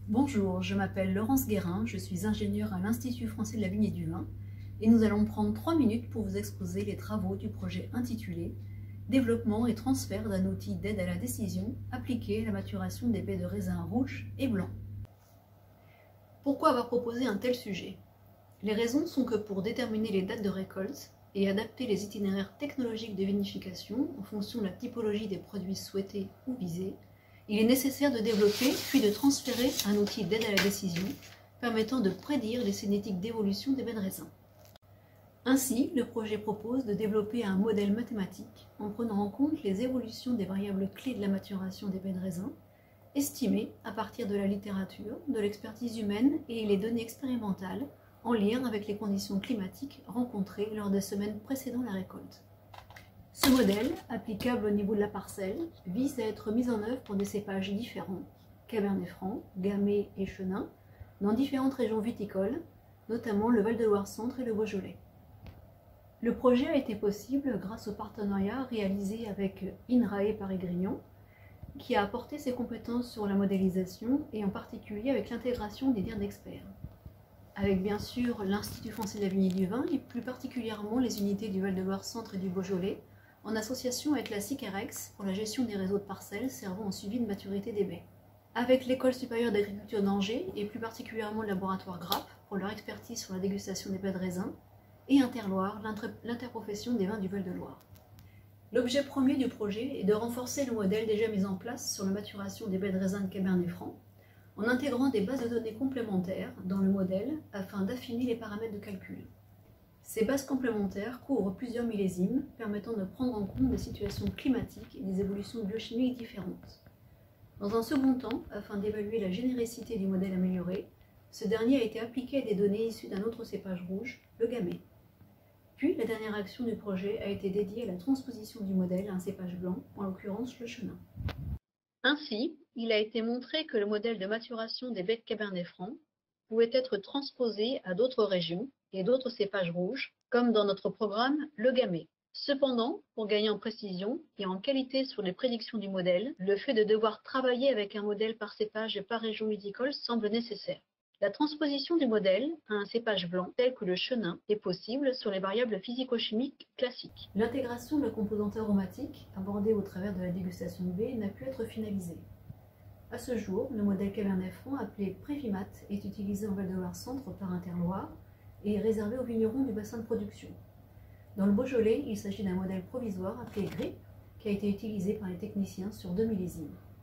Bonjour, je m'appelle Laurence Guérin, je suis ingénieure à l'Institut français de la vigne et du vin et nous allons prendre 3 minutes pour vous exposer les travaux du projet intitulé « Développement et transfert d'un outil d'aide à la décision appliqué à la maturation des baies de raisin rouges et blancs ». Pourquoi avoir proposé un tel sujet? Les raisons sont que pour déterminer les dates de récolte et adapter les itinéraires technologiques de vinification en fonction de la typologie des produits souhaités ou visés, il est nécessaire de développer puis de transférer un outil d'aide à la décision permettant de prédire les cinétiques d'évolution des baies de raisin. Ainsi, le projet propose de développer un modèle mathématique en prenant en compte les évolutions des variables clés de la maturation des baies de raisin, estimées à partir de la littérature, de l'expertise humaine et les données expérimentales en lien avec les conditions climatiques rencontrées lors des semaines précédant la récolte. Ce modèle, applicable au niveau de la parcelle, vise à être mis en œuvre pour des cépages différents, Cabernet Franc, Gamay et Chenin, dans différentes régions viticoles, notamment le Val-de-Loire Centre et le Beaujolais. Le projet a été possible grâce au partenariat réalisé avec INRAE Paris-Grignon, qui a apporté ses compétences sur la modélisation et en particulier avec l'intégration des dires d'experts. Avec bien sûr l'Institut français de la vigne et du vin et plus particulièrement les unités du Val-de-Loire Centre et du Beaujolais, en association avec la SICAREX pour la gestion des réseaux de parcelles servant au suivi de maturité des baies. Avec l'École supérieure d'agriculture d'Angers et plus particulièrement le laboratoire Grappe pour leur expertise sur la dégustation des baies de raisin, et Interloire, l'interprofession des vins du Val-de-Loire. L'objet premier du projet est de renforcer le modèle déjà mis en place sur la maturation des baies de raisin de Cabernet Franc, en intégrant des bases de données complémentaires dans le modèle afin d'affiner les paramètres de calcul. Ces bases complémentaires couvrent plusieurs millésimes, permettant de prendre en compte des situations climatiques et des évolutions biochimiques différentes. Dans un second temps, afin d'évaluer la généricité du modèle amélioré, ce dernier a été appliqué à des données issues d'un autre cépage rouge, le Gamay. Puis, la dernière action du projet a été dédiée à la transposition du modèle à un cépage blanc, en l'occurrence le Chenin. Ainsi, il a été montré que le modèle de maturation des baies de Cabernet Franc pouvait être transposé à d'autres régions et d'autres cépages rouges, comme dans notre programme le Gamay. Cependant, pour gagner en précision et en qualité sur les prédictions du modèle, le fait de devoir travailler avec un modèle par cépage et par région viticole semble nécessaire. La transposition du modèle à un cépage blanc tel que le Chenin est possible sur les variables physico-chimiques classiques. L'intégration de la composante aromatique abordée au travers de la dégustation de baies n'a pu être finalisée. À ce jour, le modèle Cabernet Franc appelé Prévimat est utilisé en Val-de-Loire Centre par Interloire et est réservé aux vignerons du bassin de production. Dans le Beaujolais, il s'agit d'un modèle provisoire appelé Grip qui a été utilisé par les techniciens sur 2 millésimes.